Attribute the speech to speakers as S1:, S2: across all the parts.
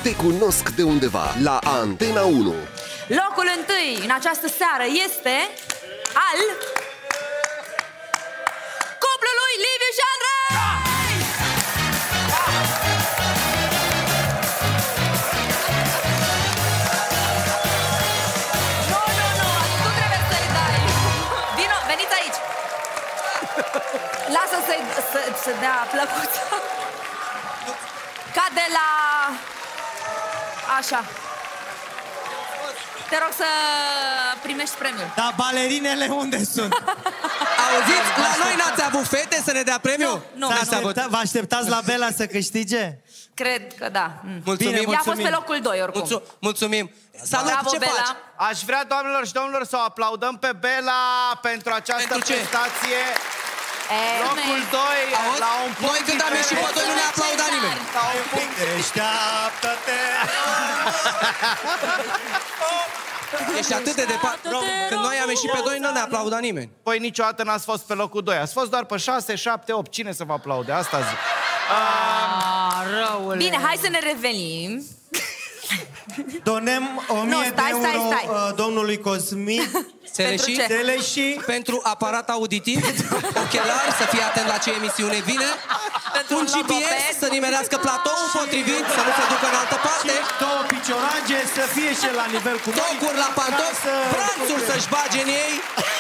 S1: Te cunosc de undeva la Antena 1.
S2: Locul întâi în această seară este al cuplului Liviu și Andrei! Nu, tu trebuie să-i dai. Vino, veniți aici. Lasă să dea plăcuță. Ca de la... Așa. Te rog să primești premiul.
S3: Dar balerinele unde sunt?
S4: Auziți? La noi n-ați avut fete să ne dea premiu?
S2: Nu.
S3: Vă așteptați la Bela să câștige?
S2: Cred că da.
S4: Mulțumim.
S2: Ea a fost pe locul 2 oricum.
S4: Mulțumim. Salut,
S2: Bravo,
S4: ce
S2: Bela.
S4: faci?
S5: Aș vrea, doamnelor și domnilor, să o aplaudăm pe Bela pentru această
S4: Pentru ce?
S5: prestație. Locul 2 la un punct.
S4: Noi când am ieșit pe 2 nu ne aplauda nimeni.
S5: La un punct.
S3: Deșteaptă-te!
S4: Ești atât de departe. Când noi am ieșit pe 2 nu ne aplauda nimeni.
S5: Voi niciodată n-ați fost pe locul 2. Ați fost doar pe 6, 7, 8. Cine să vă aplaude? Asta zic.
S2: Răule. Bine, hai să ne revenim.
S3: Donem 1000 de euro domnului Cosmin
S4: Seleși pentru aparat auditiv, ochelari, să fie atent la ce emisiune vine, un GPS să nimerească platoul potrivit, să nu se ducă în altă parte,
S3: și 2 piciorange să fie și la nivel cu noi.
S4: tocuri la pantofi, branțuri să-și bage în ei,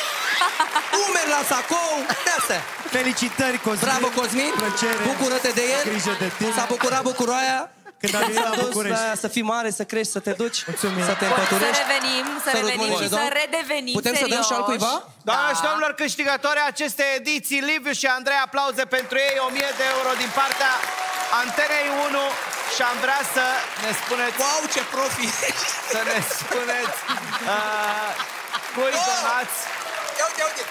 S4: umeri la sacou, de-astea.
S3: Felicitări, Cosmin!
S4: Bravo, Cosmin!
S3: Plăcere.
S4: Bucură-te de el!
S3: Grijă de tine!
S4: S-a bucurat bucuroaia!
S3: Când am venit la București.
S4: Să fii mare, să crești, să te duci,
S3: mulțumim.
S4: să te împăturești.
S2: Să revenim și să redevenim.
S4: Putem să dăm și al cuiva?
S5: Doamnelor și domnilor, câștigătorii acestei ediții, Liviu și Andrei, aplauze pentru ei, 1000 de euro din partea Antenei 1. Și am vrea să ne spuneți...
S4: Wow, ce profi!
S5: Să ne spuneți cui donați.
S4: Uite!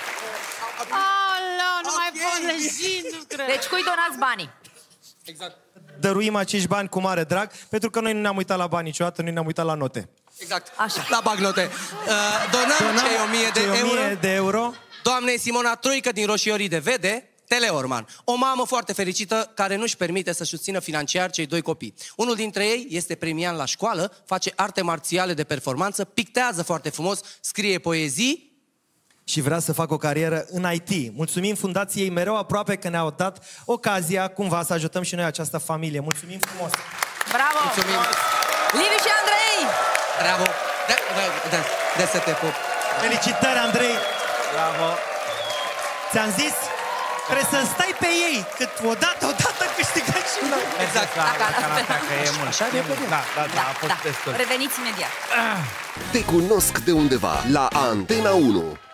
S6: Aoleu, nu mai pot leși, nu cred.
S2: Deci cui donați banii?
S4: Exact.
S3: Dăruim acești bani cu mare drag, pentru că noi nu ne-am uitat la bani niciodată, noi ne-am uitat la note.
S4: Exact.
S2: Așa.
S4: La bagnote. Donăm cei 1000 de euro. Doamnei Simona Troică din Roșiorii de Vede, Teleorman. O mamă foarte fericită care nu-și permite să susțină financiar cei 2 copii. Unul dintre ei este premian la școală, face arte marțiale de performanță, pictează foarte frumos, scrie poezii
S3: și vrea să facă o carieră în IT. Mulțumim Fundației mereu aproape că ne-au dat ocazia cumva să ajutăm și noi această familie. Mulțumim frumos!
S2: Bravo!
S4: Mulțumim!
S2: Liviu și Andrei!
S4: Bravo! De să te pup!
S3: Felicitări, Andrei!
S5: Bravo!
S3: Ți-am zis? Trebuie să stai pe ei, cât odată câștigăm și noi.
S4: Exact.
S5: Că e mult.
S4: Așa e bine.
S5: Da, a fost destul.
S2: Reveniți imediat.
S1: Te cunosc de undeva la Antena 1.